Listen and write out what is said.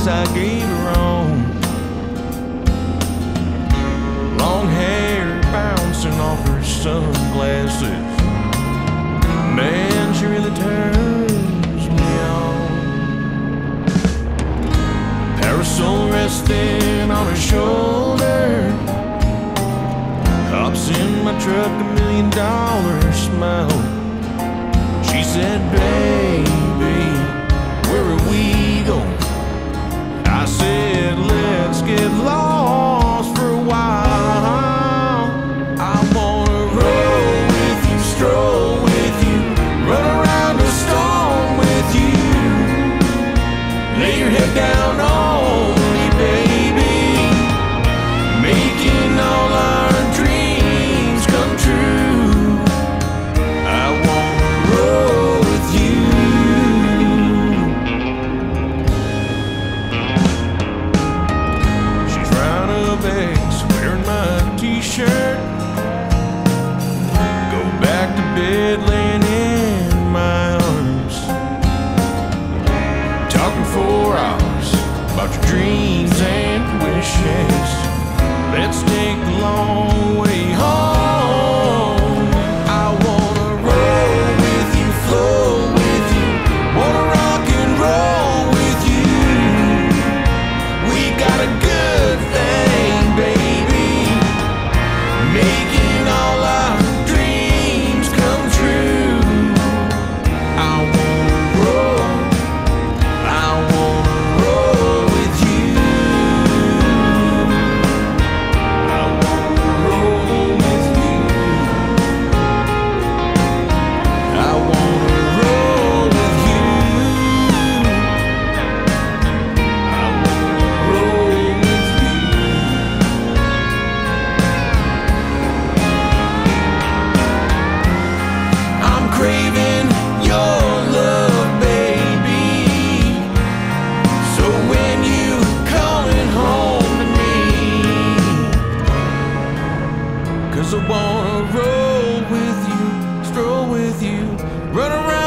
guess I gave her wrong. Long hair bouncing off her sunglasses. Man, she really turns me on. Parasol resting on her shoulder. Hops in my truck, $1 million smile. She said, baby, where are we going? I said, let's get lost for a while. I wanna roll with you, stroll with you, run around the storm with you. Lay your head down on me, baby, making all our dreams come true. I wanna roll with you. She's round up eggs, wearing my t-shirt. Go back to bed, laying in my arms, talking for hours about your dreams and wishes. Let's take the long way home. I wanna roll with you, flow with you, wanna rock and roll with you. We got a good thing, baby, making all our dreams come true. I wanna roll with you. I wanna roll with you. I wanna roll with you. I wanna roll with you. I'm craving your love, baby. So when you coming home to me? 'Cause I wanna roll with you, stroll with you, run around